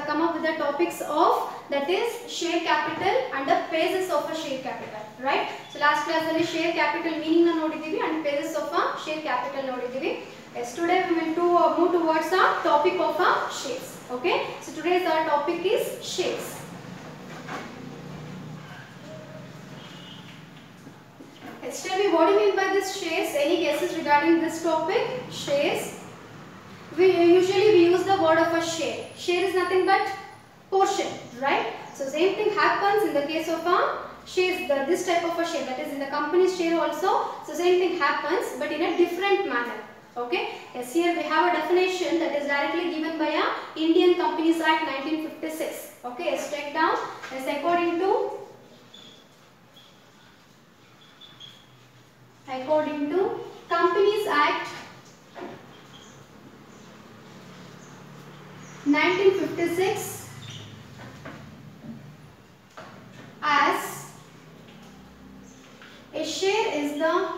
come up with the topics of that is share capital and the phases of a share capital, right? So last class alli share capital meaning na nodidivi and phases of a share capital nodidivi. Yes, today we will move towards the topic of a shares. Okay, so today's our topic is shares. Let's tell me what do you mean by this shares? Any guesses regarding this topic? Shares. We use the word of a share. Share is nothing but portion, right? So same thing happens in the case of a shares. This type of a share, that is in the company's share also. So same thing happens, but in a different manner. Okay. Yes, here we have a definition that is directly given by a Indian Companies Act 1956. Okay. Let's check down. Yes, according to Companies Act 1956, as a share is the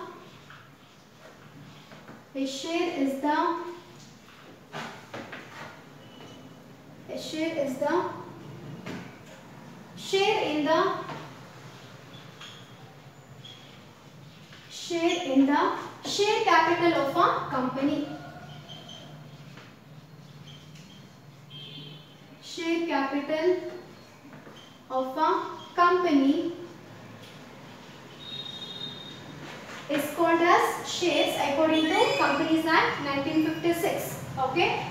share capital of a company. Share capital of a company is called as shares according to Companies Act 1956. Okay,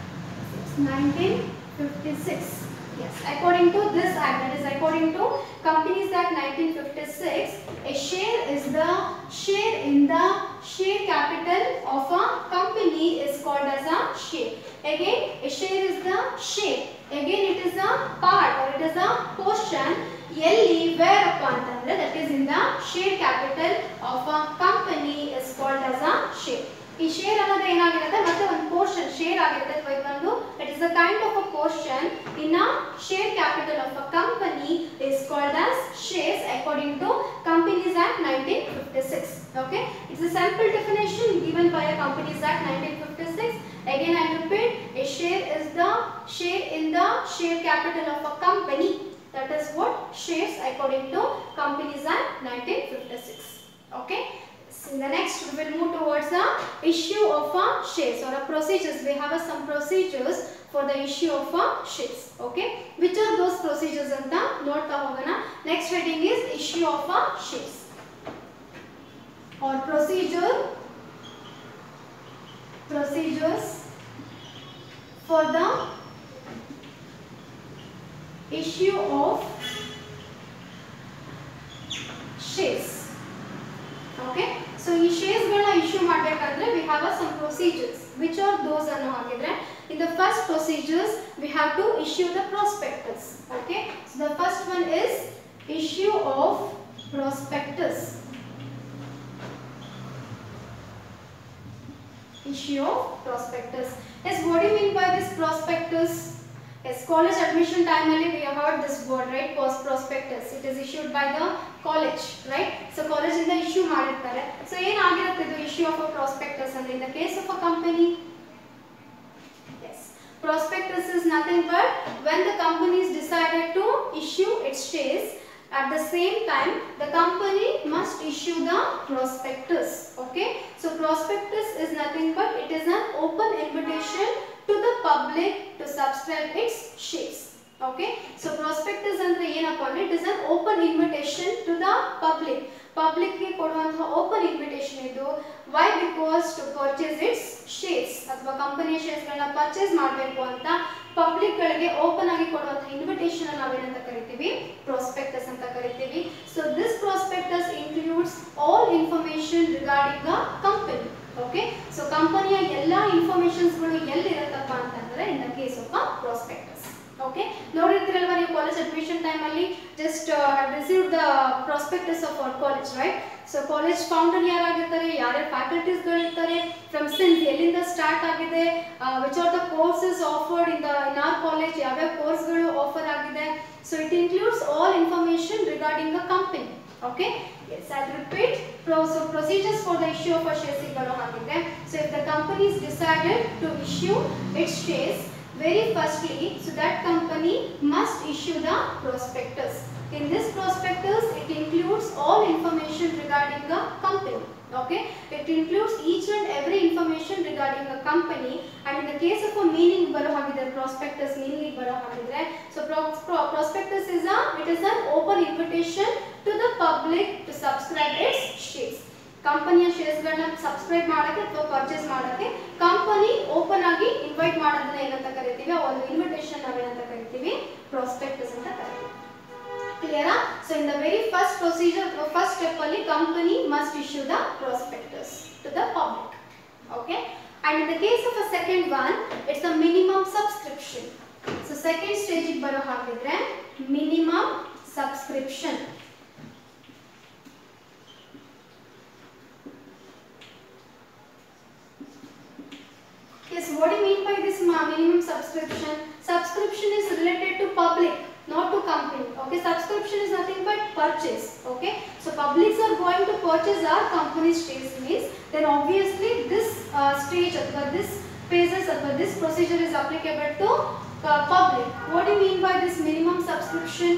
1956. Yes, according to this act, that is according to Companies Act 1956, a share is the share in the share capital of a company is called as a share. Again, a share is the share. Again, it is a part or it is a portion. Yelli whereuppa antandre, that is in the share capital of a company is called as a share. ಈ share ಅನ್ನೋದು ಏನಾಗಿರುತ್ತೆ ಮತ್ತೆ ಒಂದು portion share ಆಗಿರುತ್ತೆ ಅಥವಾ ಇದೊಂದು it is a kind of a portion in a share capital of a company is called as shares according to companies act 1956. Okay, it's a simple definition given by a Companies Act 1956. Again I repeat, a share is the share in the share capital of a company. That is what shares according to Companies Act 1956. Okay. In the next we will move towards the issue of a shares or a procedures. We have some procedures for the issue of a shares. Okay, which are those procedures anta nodta hogana. Next heading is issue of a shares or procedures for the issue of shares. Okay, so ಈ shares ಗಳನ್ನ issue ಮಾಡಬೇಕಾದ್ರೆ we have some procedures. Which are those ಅನ್ನು ಹಾಕಿದ್ರೆ in the first procedures we have to issue the prospectus. Okay, so the first one is issue of prospectus. Issue of prospectus. Yes, what do you mean by this prospectus? Yes, college admission time alli we have heard this word, right? Prospectus. It is issued by the college, right? So college inda issue ಮಾಡಿರ್ತಾರೆ. So ಏನು ಆಗಿರುತ್ತೆ ಇದು issue of a prospectus ಅಂದ್ರೆ in the case of a company? Yes, prospectus is nothing but when the company is decided to issue its shares, at the same time the company must issue the prospectus. Okay, so prospectus is nothing but it is an open invitation to the public to subscribe its shares. Okay, so prospectus andre ಏನಪ್ಪ ಅಂದ್ರೆ it is an open invitation to the public ಗೆ ಕೊಡುವಂತ open invitation ಇದು. Why? Because to purchase its shares ಅಥವಾ ಕಂಪನಿಯ shares ಗಳನ್ನ purchase ಮಾಡಬೇಕು ಅಂತ ಪಬ್ಲಿಕ್ ಗಳಿಗೆ ಓಪನ್ ಆಗಿ ಕೊಡುವಂತ ಇನ್ವಿಟೇಷನ್ ಅನ್ನು ನಾವೇನಂತ ಕರಿತೀವಿ? ಪ್ರಾಸ್ಪೆಕ್ಟಸ್ ಅಂತ ಕರಿತೀವಿ. So this prospectus includes all information regarding the company. Okay, so ಕಂಪನಿಯ ಎಲ್ಲಾ ಇನ್ಫಾರ್ಮೇಷನ್ಸ್ ಗಳು ಎಲ್ಲಿ ಇರುತ್ತಪ್ಪ ಅಂತಂದ್ರೆ in the case of a prospectus. Okay, ನೋಡಿರ್ತೀರಲ್ವಾ ನೀವು ಕಾಲೇಜ್ ಅಡ್ಮಿಷನ್ ಟೈಮ್ ಅಲ್ಲಿ just receive the prospectus of our college, right? So college founder ಯಾರಾಗಿರ್ತಾರೆ, ಯಾರ್ಯಾರು ಫ್ಯಾಕಲ್ಟೀಸ್ ಗಳು ಇರ್ತಾರೆ, ಫ್ರಮ್ ಸಿನ್ಸ್ ಎಲ್ಲಿಂದ ಸ್ಟಾರ್ಟ್ ಆಗಿದೆ, which are the courses offered in our college, ಯಾವ್ಯಾವ ಕೋರ್ಸ್ ಗಳು ಆಫರ್ ಆಗಿದೆ. So it includes all information regarding the company. Okay, yes, I'll repeat. So procedures for the issue of a shares igalo hagide. So if the company is decided to issue its shares, very firstly, so that company must issue the prospectus. In this prospectus, it includes all information regarding the company. Okay, it includes each and every information regarding a company. And in the case of a meaning baro hagidre, prospectus meaning baro hagidre, so prospectus is an open invitation to the public to subscribe its shares. ಕಂಪನಿಯ ಶೇರ್ಸ್ಗಳನ್ನ subscribe ಮಾಡಕ್ಕೆ ಅಥವಾ purchase ಮಾಡಕ್ಕೆ company open ಆಗಿ invite ಮಾಡೋದನ್ನ ಏನಂತ ಕರಿತೀವಿ, ಆ ಒಂದು ಇನ್ವಿಟೇಷನ್ ನಾವೇನಂತ ಕರಿತೀವಿ, ಪ್ರಾಸ್ಪೆಕ್ಟಸ್ ಅಂತ ಕರಿತೀವಿ. ಕ್ಲಿಯರಾ? So in the very first procedure, first step ಅಲ್ಲಿ company must issue the prospectus to the public. Okay, and in the case of a second one, it's a minimum subscription. So second stage ಗೆ ಬರೋ ಹಾಗಿದ್ರೆ minimum subscription. Yes, what do you mean by this minimum subscription? Subscription is related to public, not to company. Okay, subscription is nothing but purchase. Okay, so publics are going to purchase our company's shares means, then obviously this stage or this phases or this procedure is applicable to public. What do you mean by this minimum subscription?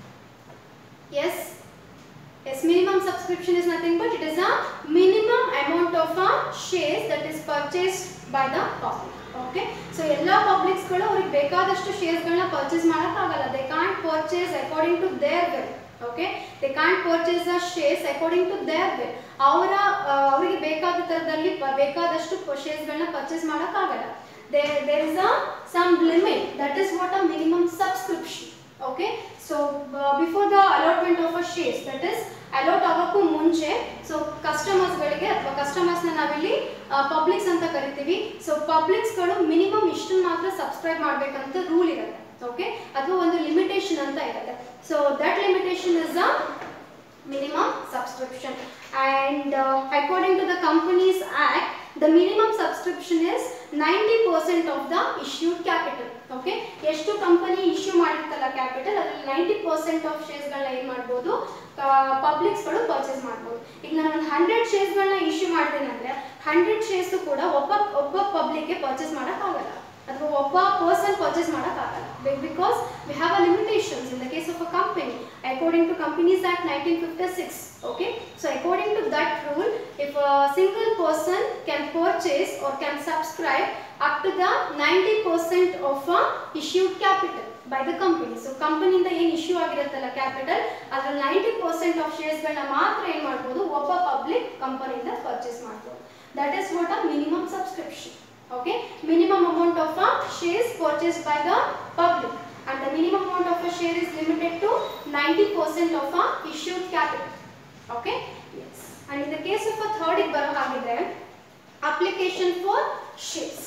Yes. Yes, minimum subscription is nothing but it is a minimum amount of shares that is purchased by the public. Okay, so ಎಲ್ಲ publics ಗಳು ಅವರಿಗೆ ಬೇಕಾದಷ್ಟು shares ಗಳನ್ನ purchase ಮಾಡಕ ಆಗಲ್ಲ. They can't purchase according to their will. Okay, they can't purchase the shares according to their will. ಅವರಿಗೆ ಬೇಕಾದ ತರದಲ್ಲಿ ಬೇಕಾದಷ್ಟು ಶೇರ್ಸ್ ಗಳನ್ನ ಪರ್ಚೇಸ್ ಮಾಡಕ ಆಗಲ್ಲ. There is some limit. That is what a minimum subscription. Okay, so before the allotment of a shares, that is allot ಆಗಕ್ಕೂ ಮುಂಚೆ, so customers ಗಳಿಗೆ ಅಥವಾ ಕಸ್ಟಮರ್ಸ್ ನ ನಾವಿಲ್ಲಿ ಪಬ್ಲಿಕ್ಸ್ ಅಂತ ಕರಿತೀವಿ. ಸೊ ಪಬ್ಲಿಕ್ಸ್ ಗಳು ಮಿನಿಮಮ್ ಇಷ್ಟು ಮಾತ್ರ ಸಬ್ಸ್ಕ್ರೈಬ್ ಮಾಡಬೇಕಂತ ರೂಲ್ ಇರುತ್ತೆ. ಓಕೆ, ಅಥವಾ ಒಂದು ಲಿಮಿಟೇಷನ್ ಅಂತ ಇರುತ್ತೆ. So that limitation is a minimum subscription, and according to the Companies Act, the minimum subscription is 90% of the issued capital. Okay, ಎಷ್ಟು ಕಂಪನಿ ಇಶ್ಯೂ ಮಾಡಿರ್ತಲ್ಲ ಕ್ಯಾಪಿಟಲ್, ಅದರಲ್ಲಿ 90% ಆಫ್ ಶೇರ್ಸ್ ಗಳನ್ನ ಏನು ಮಾಡಬಹುದು, ಪಬ್ಲಿಕ್ಸ್ ಗಳು ಪರ್ಚೇಸ್ ಮಾಡಬಹುದು. ಈಗ ನಾನು ಒಂದು 100 ಶೇರ್ಸ್ ಗಳನ್ನ ಇಶ್ಯೂ ಮಾಡಿದ್ದೇನೆ ಅಂದ್ರೆ 100 ಶೇರ್ಸ್ ಕೂಡ ಒಬ್ಬ ಪಬ್ಲಿಕ್ ಗೆ ಪರ್ಚೇಸ್ ಮಾಡಕ್ ಆಗಲ್ಲ, ಅಥವಾ ಒಬ್ಬ ಪರ್ಸನ್ ಪರ್ಚೇಸ್ ಮಾಡಕ್ ಆಗಲ್ಲ. Because we have a limitations in the case of a company according to Companies Act 1956. Okay, so according to that rule, if a single person can purchase or can subscribe up to the 90% of issued capital by the company. So company ಇಂದ ಏನು issue ಆಗಿರುತ್ತಲ್ಲ capital, ಅದರಲ್ಲಿ 90% of shares ಗಳನ್ನ ಮಾತ್ರ ಏನು ಮಾಡಬಹುದು, ಒಬ್ಬ public ಕಂಪನಿಯಿಂದ purchase ಮಾಡಬಹುದು. That is what a minimum subscription. Okay, minimum amount of shares purchased by the public, and the minimum amount of a share is limited to 90% of issued capital. Okay, yes. And in the case of a third ಗೆ ಬರೋ ಹಾಗಿದ್ರೆ application for shares.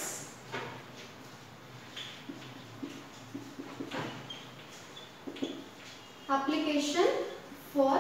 Application for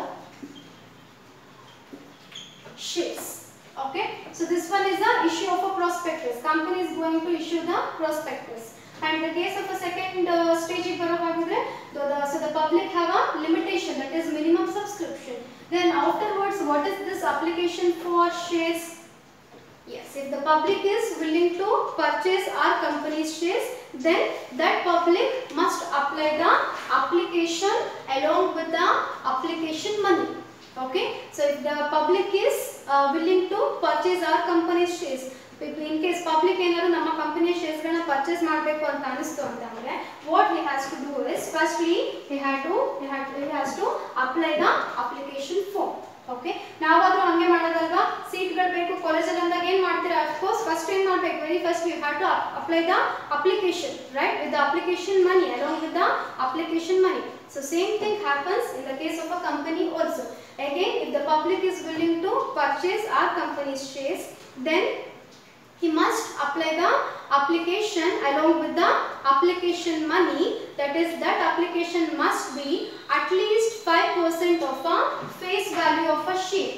shares. Okay, so this one is the issue of a prospectus. Company is going to issue the prospectus. And in the case of a second stage ಗೆ ಬರೋ ಹಾಗಿದ್ರೆ, so the public have a limitation, that is minimum subscription. Then afterwards, what is this application for shares? Yes, if the public is willing to purchase our company's shares, then that public must apply the application along with the application money. Okay, so if the public is willing to purchase our company's shares, in case public ಏನಾದರೂ ನಮ್ಮ ಕಂಪನಿಯ shares ಗಳನ್ನ purchase ಮಾಡಬೇಕು ಅಂತ ಅನಿಸ್ತು ಅಂತಂದ್ರೆ, what he has to do is firstly he has to apply the application form. Okay, ನಾವಾದ್ರೂ ಹಂಗೆ ಮಾಡೋದಲ್ವಾ, seat ಗಳು ಬೇಕು ಕಾಲೇಜಲ್ಲಿ ಅಂದಾಗ ಏನು ಮಾಡ್ತೀರಾ, of course first ಏನು ಮಾಡಬೇಕು, very first you have to apply the application, right, with the application money, along with the application money. So same thing happens in the case of a company also. Again, if the public is willing to purchase our company's shares, then he must apply the application along with the application money. That is, that application must be at least 5% of a face value of a share.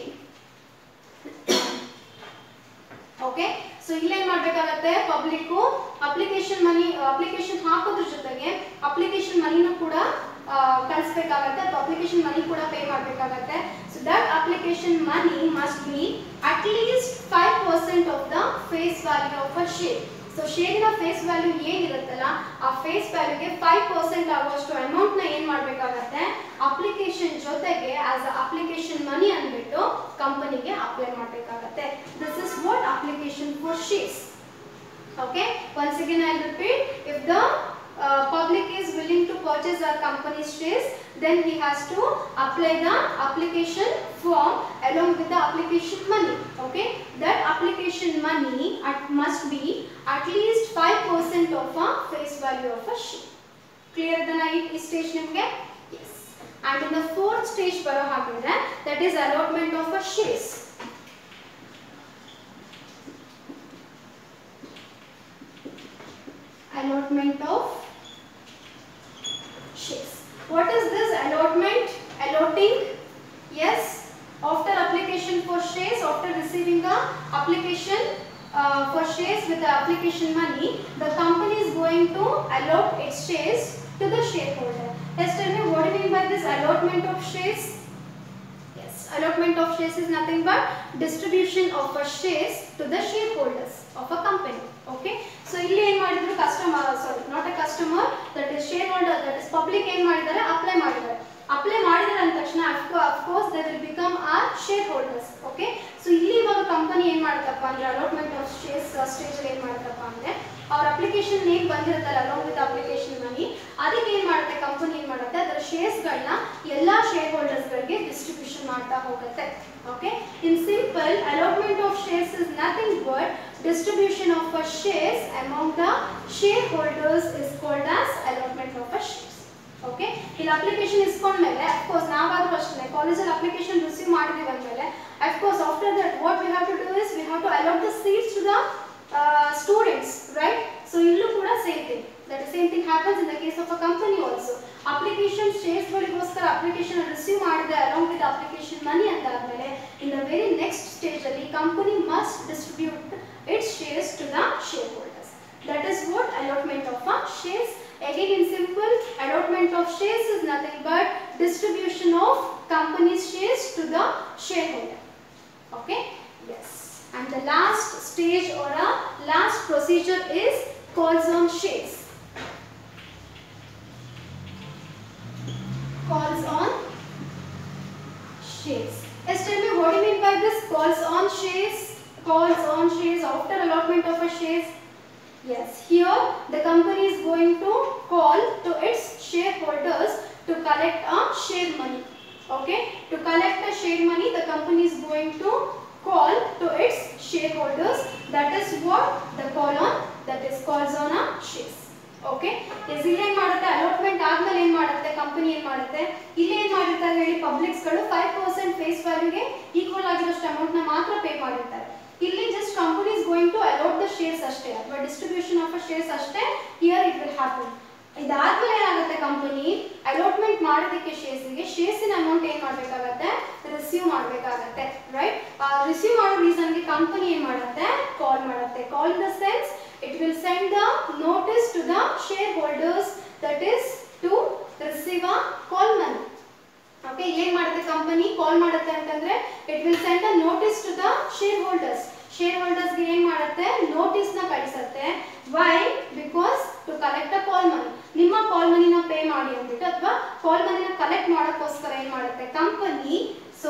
Okay, so ಇಲ್ಲಿ ಏನು ಮಾಡಬೇಕಾಗುತ್ತೆ, public application money, application ಹಾಕೋದ್ರ ಜೊತೆಗೆ application ಮನಿನೂ ಕೂಡ ಕಳಿಸಬೇಕಾಗುತ್ತೆ, application money ಕೂಡ pay ಮಾಡಬೇಕಾಗುತ್ತೆ. So that application money must be at least 5% of the face value of a share. ಸೊ ಶೇರಿನ ಫೇಸ್ ವ್ಯಾಲ್ಯೂ ಏನಿರುತ್ತಲ್ಲ ಆ ಫೇಸ್ ವ್ಯಾಲ್ಯೂಗೆ 5% ಆಗುವಷ್ಟು ಅಮೌಂಟ್ ನ ಏನ್ ಮಾಡಬೇಕಾಗುತ್ತೆ ಅಪ್ಲಿಕೇಶನ್ ಜೊತೆಗೆ ಆಸ್ ಅ ಅಪ್ಲಿಕೇಶನ್ ಮನಿ ಅಂದ್ಬಿಟ್ಟು ಕಂಪನಿಗೆ ಅಪ್ಲೈ ಮಾಡಬೇಕಾಗುತ್ತೆ. This is what application for shares. Okay, once again I'll repeat, if the public is willing to purchase our company's shares, then he has to apply the application form along with the application money. Okay, that application money must be at least 5% of a face value of a share. Clear the stage nimge? Yes. And in the fourth stage baro hagidre, that is allotment of a shares. Allotment of shares. What is this allotment? Allotting? Yes, after application for shares, after receiving the application for shares with the application money, the company is going to allot its shares to the shareholder. Let's tell me, what do you mean by this allotment of shares? Yes, allotment of shares is nothing but distribution of a shares to the shareholders of a company. Okay, so ಇಲ್ಲಿ ಏನು ಮಾಡಿದ್ರು customer, sorry not a customer, that is share holder, that is public ಏನು ಮಾಡಿದ್ದಾರೆ apply ಮಾಡಿದ್ದಾರೆ. Apply ಮಾಡಿದ್ರೆ ಅಂದ ತಕ್ಷಣ of course they will become our share holders. Okay, so ಇಲ್ಲಿ ಇವಾಗ ಕಂಪನಿ ಏನು ಮಾಡುತ್ತಪ್ಪ ಅಂದ್ರೆ ಅಲಾಟ್ಮೆಂಟ್ ಆಫ್ ಶೇರ್ಸ್ ಸ್ಟೇಜ್ ಅಲ್ಲಿ ಏನು ಮಾಡುತ್ತಪ್ಪ ಅಂದ್ರೆ ಅವ್ರ ಅಪ್ಲಿಕೇಶನ್ ನೇಮ್ ಬಂದಿರುತ್ತಲ್ಲ ಅಲಾಂಗ್ ವಿತ್ ಅಪ್ಲಿಕೇಶನ್ ಮನಿ, ಅದಕ್ಕೆ ಏನು ಮಾಡುತ್ತೆ ಕಂಪನಿ ಏನು ಮಾಡುತ್ತೆ ಅದರ ಶೇರ್ಸ್ಗಳನ್ನ ಎಲ್ಲಾ ಶೇರ್ ಹೋಲ್ಡರ್ಸ್ಗಳಿಗೆ ಡಿಸ್ಟ್ರಿಬ್ಯೂಷನ್ ಮಾಡ್ತಾ ಹೋಗುತ್ತೆ. Okay, in simple allotment of shares is nothing but distribution of a shares among the shareholders is called as allotment of a shares. Okay, ಇಲ್ಲಿ application ಇಸ್ಕೊಂಡ್ಮೇಲೆ of course ನಾವಾದ್ರೂ ಅಷ್ಟೇ ಕಾಲೇಜಲ್ಲಿ application ರಿಸೀವ್ ಮಾಡಿದೀವಿ ಅಂದ್ಮೇಲೆ of course after that what we have to do is we have to allot the seats to the students, right? So illu kuda same thing, that the same thing happens in the case of a company also. Application shares ಗಳಿಗೋಸ್ಕರ application receive ಮಾಡಿದೆ along with application money ಅಂತಾದ್ಮೇಲೆ in the very next stage ಅಲ್ಲಿ company must distribute its shares to the shareholders. That is what allotment of a shares. Again in simple, allotment of shares is nothing but distribution of company's shares to the shareholder. Okay, yes. And the last stage or a last procedure is calls on shares. Calls on shares. Yes, tell me, what do you mean by this calls on shares? Calls on shares after allotment of a shares. Yes, here the company is going to call to its shareholders to collect a share money. Okay, to collect a share money the company is going to call to its shareholders. That is what the call on, that is calls on a shares. Okay, ಇಲ್ಲಿ ಏನು ಮಾಡುತ್ತೆ allotment ಆದ್ಮೇಲೆ ಏನು ಮಾಡುತ್ತೆ company ಏನು ಮಾಡುತ್ತೆ ಇಲ್ಲಿ ಏನು ಮಾಡಿರ್ತಾರೆ ಹೇಳಿ ಪಬ್ಲಿಕ್ಸ್ಗಳು 5% ಫೇಸ್ ವ್ಯಾಲ್ಯೂಗೆ ಈಕ್ವಲ್ ಆಗಿರೋಷ್ಟು ಅಮೌಂಟ್ ನ ಮಾತ್ರ ಪೇ ಮಾಡಿರ್ತಾರೆ. ಇಲ್ಲಿ just company is going to allot the shares ಅಷ್ಟೇ ಅಥವಾ ಡಿಸ್ಟ್ರಿಬ್ಯೂಷನ್ ಆಫ್ ಶೇರ್ಸ್ ಅಷ್ಟೇ ಹಿಯರ್ ಇಟ್ ವಿಲ್ ಹ್ಯಾಪನ್. ಇದಾದ್ಮೇಲೆ ಏನಾಗುತ್ತೆ ಕಂಪನಿ ಅಲಾಟ್ಮೆಂಟ್ ಮಾಡೋದಕ್ಕೆ ಶೇರ್ಸಿನ ಅಮೌಂಟ್ ಏನು ಮಾಡಬೇಕಾಗತ್ತೆ ರಿಸೀವ್ ಮಾಡಬೇಕಾಗತ್ತೆ, ರೈಟ್? ರಿಸೀವ್ ಮಾಡೋ ರೀಸನ್ಗೆ ಕಂಪನಿ ಏನು ಮಾಡುತ್ತೆ ಕಾಲ್ ಮಾಡುತ್ತೆ. Call in the sense it will send the notice to the shareholders, that is to receive a call money. Okay, ಏನು ಮಾಡುತ್ತೆ ಕಂಪನಿ ಕಾಲ್ ಮಾಡುತ್ತೆ ಅಂತಂದ್ರೆ it will send a notice to the shareholders. shareholders ಗೆ ಏನು ಮಾಡುತ್ತೆ notice ನ ಕಳಿಸುತ್ತೆ. why? because to collect a call money, ನಿಮ್ಮ ಕಾಲ್ ಮನಿನ pay ಮಾಡಿ ಅಂದ್ಬಿಟ್ಟು ಅಥವಾ ಕಾಲ್ ಮನಿನ ಕಲೆಕ್ಟ್ ಮಾಡೋಕ್ಕೋಸ್ಕರ ಏನು ಮಾಡುತ್ತೆ ಕಂಪನಿ ಸೊ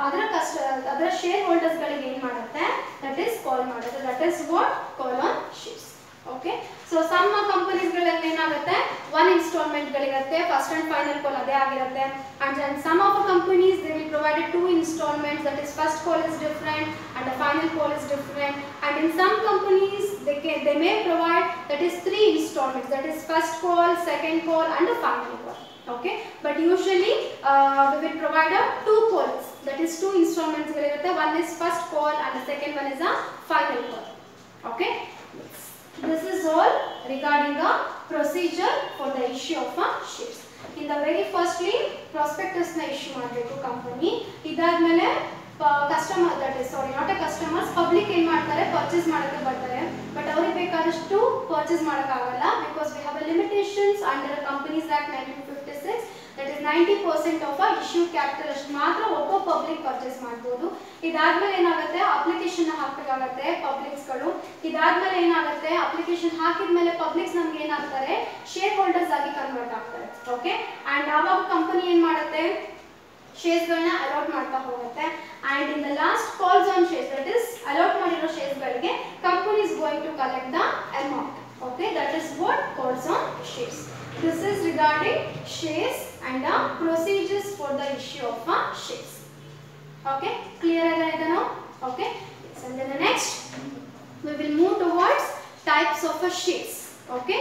ಅದರ ಶೇರ್ ಹೋಲ್ಡರ್ಸ್ ಗಳಿಗೆ ಏನು ಮಾಡುತ್ತೆ ದಟ್ ಇಸ್ ಕಾಲ್ ಮಾಡುತ್ತೆ. That is what call on shares. Okay, so some companies ಗಳಲ್ಲಿ ಏನಾಗುತ್ತೆ ಒನ್ ಇನ್ಸ್ಟಾಲ್ಮೆಂಟ್ ಗಳಿರುತ್ತೆ, ಫಸ್ಟ್ ಅಂಡ್ ಫೈನಲ್ ಕಾಲ್ ಅದೇ ಆಗಿರುತ್ತೆ. And then some of companies they will provided 2 installments, that is first call is different and the final call is different. And in some companies they may provide that is 3 installments, that is first call, second call and the final call. Okay, but usually we will provide a 2 calls, that is 2 installments ಗಳಿರುತ್ತೆ. one is first call and the second one is a final call. Okay, this is all regarding the procedure for the issue of a shares. In the very firstly prospectus na issue ಮಾಡಬೇಕು ಕಂಪನಿ. ಇದಾದ್ಮೇಲೆ customer, that is sorry not a customers, public ಏನು ಮಾಡ್ತಾರೆ purchase ಮಾಡೋಕ್ಕೆ ಬರ್ತಾರೆ. But ಅವ್ರಿಗೆ ಬೇಕಾದಷ್ಟು purchase ಮಾಡೋಕ್ಕಾಗಲ್ಲ because we have a limitations under companies act 1956, that is 90% of issued capital ಅಷ್ಟು ಮಾತ್ರ ಒಬ್ಬ ಪಬ್ಲಿಕ್ ಪರ್ಚೇಸ್ ಮಾಡ್ಬೋದು. ಇದಾದ್ಮೇಲೆ ಏನಾಗುತ್ತೆ, ಅಪ್ಲಿಕೇಶನ್ ಹಾಕಬೇಕಾಗತ್ತೆ ಪಬ್ಲಿಕ್ಸ್ಗಳು. ಇದಾದ್ಮೇಲೆ ಏನಾಗುತ್ತೆ, ಅಪ್ಲಿಕೇಶನ್ ಹಾಕಿದ್ಮೇಲೆ ಪಬ್ಲಿಕ್ಸ್ ನಮ್ಗೆ ಏನಾಗ್ತಾರೆ, ಶೇರ್ ಹೋಲ್ಡರ್ಸ್ ಆಗಿ ಕನ್ವರ್ಟ್ ಆಗ್ತಾರೆ. ಓಕೆ, ಅಂಡ್ ಆವಾಗ ಕಂಪನಿ ಏನ್ ಮಾಡುತ್ತೆ, ಶೇರ್ಸ್ಗಳನ್ನ ಅಲಾಟ್ ಮಾಡ್ತಾ ಹೋಗುತ್ತೆ. And in the last calls on shares, that is allot ಮಾಡಿರೋ ಶೇರ್ಸ್ಗಳಿಗೆ company is going to collect the amount. Okay, that is what calls on shares. This is regarding shares and the procedures for the issue of shares. Okay, clear is now? Okay, yes. And then the next we will move towards types of shares. Okay,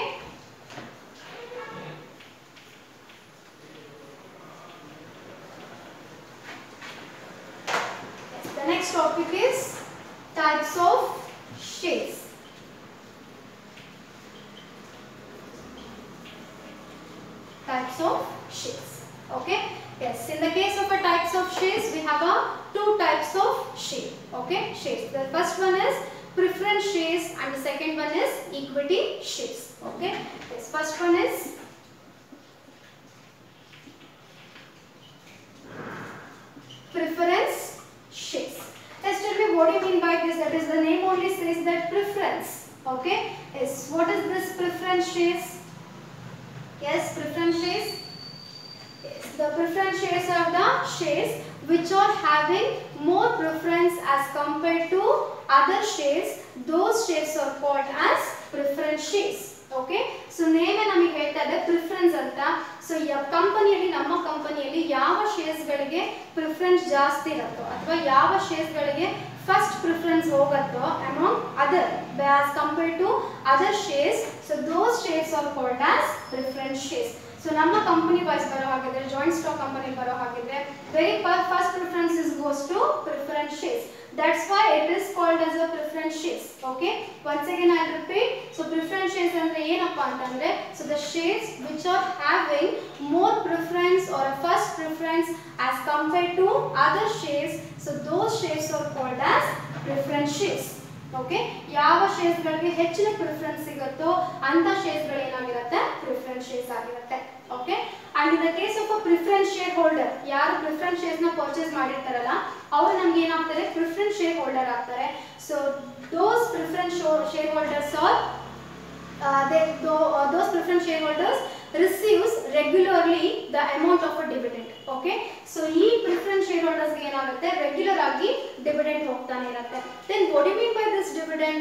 yes. The next topic is types of shares. Types of shares. Okay, yes. In the case of a types of shares, we have two types of share. Okay, shares. The first one is preference shares and the second one is equity shares. Okay, yes. First one is preference shares. Let's tell me what do you mean by this? That is, the name only says that preference. Okay, yes. What is this preference shares? Yes, preference shares. Yes, the preference shares are the shares which are having more preference as compared to other shares. Those shares are called as preference shares. Okay, so name ನಮಗೆ ಹೇಳ್ತಾ ಇದೆ preference ಅಂತ. So ಕಂಪನಿಯಲ್ಲಿ, ನಮ್ಮ ಕಂಪನಿಯಲ್ಲಿ ಯಾವ shares ಗಳಿಗೆ preference ಜಾಸ್ತಿ ಇರುತ್ತೋ ಅಥವಾ ಯಾವ ಶೇರ್ಸ್ ಗಳಿಗೆ ಫಸ್ಟ್ ಪ್ರಿಫರೆನ್ಸ್ ಹೋಗುತ್ತೋ among other as compared to other shares, so those shares are called as preference shares. So ನಮ್ಮ ಕಂಪನಿ ವೈಸ್ ಬರೋ ಹಾಗಿದ್ರೆ, ಜಾಯಿಂಟ್ ಸ್ಟಾಕ್ ಕಂಪನಿ ಬರೋ ಹಾಗಿದ್ರೆ, very first preference goes to preference shares. That's why it is called as a preference shares. Okay, once again I'll repeat. So preference shares ಅಂದ್ರೆ ಏನಪ್ಪಾ ಅಂತಂದ್ರೆ, so the shares which are having more preference or a first preference as compared to other shares, so those shares are called as preference shares. Okay, ಯಾವ shares ಗಳಿಗೆ ಹೆಚ್ಚಿನ preference ಸಿಗುತ್ತೋ ಅಂತ shares ಗಳು ಏನಾಗಿರುತ್ತೆ, ಪ್ರಿಫರೆನ್ಸ್ ಶೇರ್ಸ್ ಆಗಿರುತ್ತೆ. Okay, and in the case of a preference share holder, ಯಾರು preference shares ನ ಪರ್ಚೇಸ್ ಮಾಡಿರ್ತಾರಲ್ಲ ಅವರು ನಮ್ಗೆ ಏನಾಗ್ತಾರೆ, ಪ್ರಿಫರೆನ್ಸ್ ಶೇರ್ ಹೋಲ್ಡರ್ ಆಗ್ತಾರೆ. So those preference share holders are those preference shareholders receives regularly the amount of a dividend. Okay, so ee preference shareholders ge enagutte, regular agi dividend hogtane irutte. Then what do you mean by this dividend?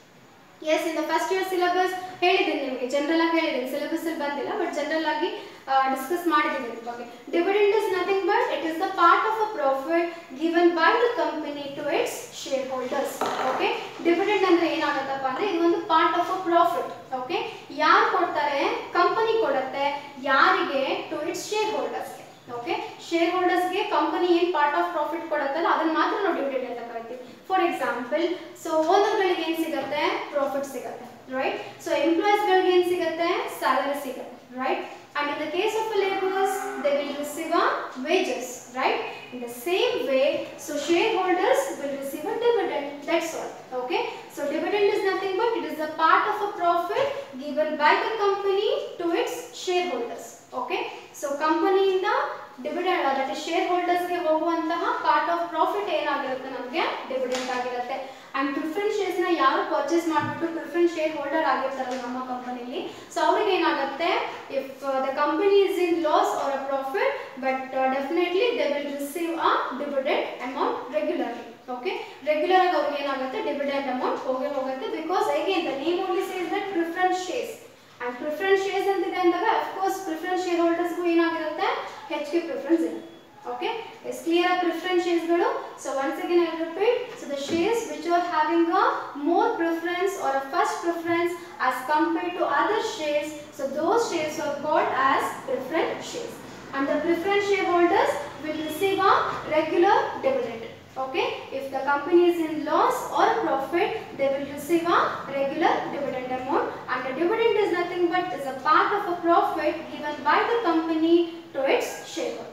Yes, in the first year syllabus ಹೇಳಿದ್ದೀನಿ ನಿಮಗೆ, general ಆಗಿ ಹೇಳಿದ್ದೀನಿ, syllabus ಅಲ್ಲಿ ಬಂದಿಲ್ಲ, but general ಆಗಿ discuss ಮಾಡಿದ್ದೀನಿ ಇದ್ರ ಬಗ್ಗೆ. Dividend is nothing but it is the part of a profit given by the company to its share holders. Okay, dividend ಅಂದ್ರೆ ಏನಾಗುತ್ತಪ್ಪ ಅಂದ್ರೆ ಇದು ಒಂದು part of a profit. Okay, ಯಾರು ಕೊಡ್ತಾರೆ, ಕಂಪನಿ ಕೊಡುತ್ತೆ, ಯಾರಿಗೆ, to its share holders. Okay, share holders ಗೆ ಕಂಪನಿ ಏನ್ ಪಾರ್ಟ್ ಆಫ್ ಪ್ರಾಫಿಟ್ ಕೊಡುತ್ತಲ್ಲ ಅದನ್ನ ಮಾತ್ರ ನಾವು ಡಿವಿಡೆಂಡ್ ಅಂತ ಕರಿತೀವಿ. ಫಾರ್ ಎಕ್ಸಾಂಪಲ್, ಸೊ ಓನರ್ ಗಳಿಗೆ ಏನ್ ಸಿಗುತ್ತೆ, ಪ್ರಾಫಿಟ್ ಸಿಗುತ್ತೆ, ರೈಟ್. ಸೊ ಎಂಪ್ಲಾಯೀಸ್ ಗಳಿಗೆ ಏನ್ ಸಿಗುತ್ತೆ, ಸ್ಯಾಲರಿ ಸಿಗುತ್ತೆ, right. And in the case of laborers, they will receive a wages, right? In the same way, so shareholders will receive a dividend. That's all. Okay. So dividend is nothing but it is a part of a profit given by the company to its shareholders. Okay. So company in the dividend, that is shareholders ge hoguvantaha part of profit ಏನಾಗಿರುತ್ತೆ ನಮಗೆ dividend ಆಗಿರುತ್ತೆ. And preference shares na ಯಾರು purchase ಮಾಡಿಬಿಟ್ಟು preference share holder ಆಗಿರ್ತಾರಲ್ಲ ನಮ್ಮ ಕಂಪನಿಯಲ್ಲಿ, so ಅವರಿಗೆ ಏನಾಗುತ್ತೆ, if the company is in loss or a profit, but definitely they will receive a dividend amount regularly. Okay, regular ಆಗಿ ಅವ್ರಿಗೆ ಏನಾಗುತ್ತೆ, ಡಿವಿಡೆಂಡ್ ಅಮೌಂಟ್ ಹೋಗುತ್ತೆ. Because again the name only says that preference shares, and preference shares ಅಂತಿದೆ ಅಂದಾಗ of course preference share ಹೋಲ್ಡರ್ಸ್ಗೂ ಏನಾಗಿರುತ್ತೆ, ಹೆಚ್ಚಿಗೆ preference ಇರುತ್ತೆ. Okay, is clear preference shares gadu. So once again I will repeat. So the shares which are having a more preference or a first preference as compared to other shares, so those shares are called as preference shares. And the preference shareholders will receive a regular dividend. Okay, if the company is in loss or profit, they will receive a regular dividend amount. And the dividend is nothing but is a part of a profit given by the company to its shareholders.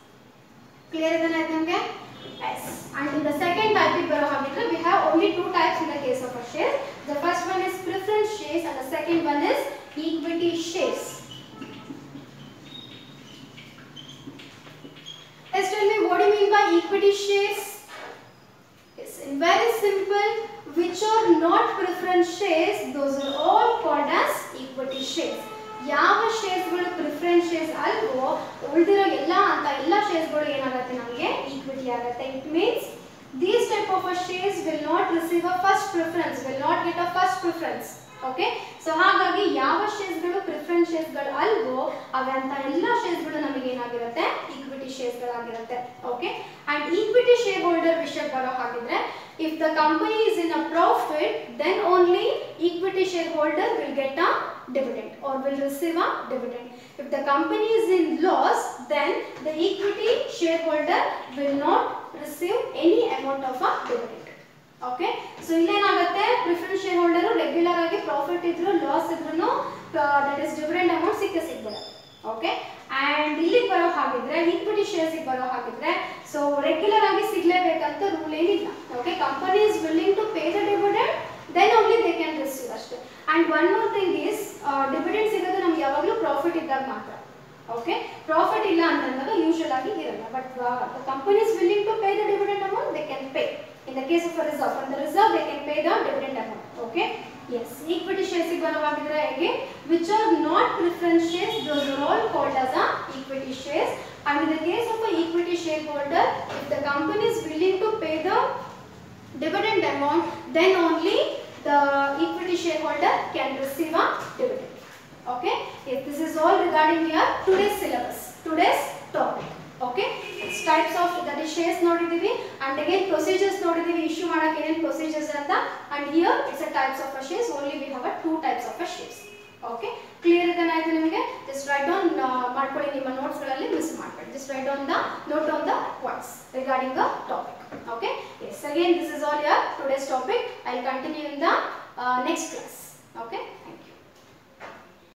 Clear is the yes. And in the second type we have only two types in the case of a share. The first one is preference shares and the second one is equity shares. equity shares? Yes, in very simple, which are not preference shares, those are all called as equity shares. ಯಾವ ಶೇರ್ಸ್ಗಳು preference shares ಅಲ್ವೋ ಉಳಿದಿರೋ ಎಲ್ಲ ಶೇರ್ಸ್ಗಳು ಏನಾಗುತ್ತೆ ನಮಗೆ equity ಆಗುತ್ತೆ. It means these type of shares will not receive a first preference, will not get a first preference. Okay, so ಹಾಗಾಗಿ ಯಾವ ಶೇರ್ಸ್ಗಳು preference ಶೇರ್ಸ್ಗಳು ಅಲ್ವೋ ಅವಂತ ಎಲ್ಲ ಶೇರ್ಸ್ಗಳು ನಮಗೆ ಏನಾಗಿರುತ್ತೆ ಈಕ್ವಿಟಿ ಶೇರ್ಸ್ಗಳಾಗಿರುತ್ತೆ. Okay, and equity share holder ವಿಷಯಕ್ಕೆ ಬರೋ ಹಾಗಿದ್ರೆ if the company is in a profit, then only equity shareholder will get a dividend or will receive a dividend. If the company is in loss, then the equity shareholder will not receive any amount of a dividend. Okay, so ಇಲ್ಲೇನಾಗುತ್ತೆ preference share holder regular ಆಗಿ profit ಇದ್ರು loss ಇದ್ರೂ that is dividend amount ಸಿಕ್ಕಿಬಿಡುತ್ತೆ. Okay, and ಇಲ್ಲಿಗೆ ಬರೋ ಹಾಗಿದ್ರೆ equity shares ಬರೋ ಹಾಗಿದ್ರೆ ಸೊ ರೆಗ್ಯುಲರ್ ಆಗಿ ಸಿಗ್ಲೇಬೇಕಂತ ರೂಲ್ ಏನಿಲ್ಲ. Okay, company is willing to pay the dividend, then only they can receive ಅಷ್ಟೇ. And one more thing is dividend ಸಿಗೋದು ನಮ್ಗೆ ಯಾವಾಗಲೂ ಪ್ರಾಫಿಟ್ ಇದ್ದಾಗ ಮಾತ್ರ. ಓಕೆ, ಪ್ರಾಫಿಟ್ ಇಲ್ಲ ಅಂತಂದಾಗ ಯೂಶುವಲ್ ಆಗಿ ಇರಲ್ಲ. But the company is willing to pay the dividend amount, they can pay. In the case of a reserve, from the reserve they can pay the dividend amount. Okay, yes, equity shares ಬರೋವಾಗಿದ್ರೆ again which are not preference shares, those are all called as a equity shares. And in the case of a equity shareholder, if the company is willing to pay the dividend amount, then only the equity shareholder can receive a dividend. Okay, yes, this is all regarding your today's syllabus, today's topic. Okay, it's types of that is shares ನೋಡಿದೀವಿ, and again procedures ನೋಡಿದೀವಿ, issue ಮಾಡಕ್ಕೆ ಏನೇನು procedures ಅಂತ. and here it's a types of a shares, only we have a two types of a shares. Okay, clear ಇದೆ ಆಯ್ತು ನಿಮಗೆ? just write down ಮಾಡ್ಕೊಳ್ಳಿ ನಿಮ್ಮ notes ಗಳಲ್ಲಿ, ಮಿಸ್ ಮಾಡಬೇಡಿ. just write down the note on the points regarding the topic. Okay, yes, again this is all your today's topic. I'll continue in the next class. Okay.